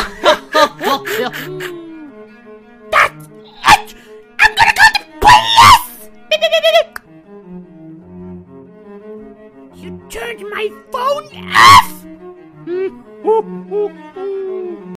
That's it! I'm gonna call the police! You turned my phone off!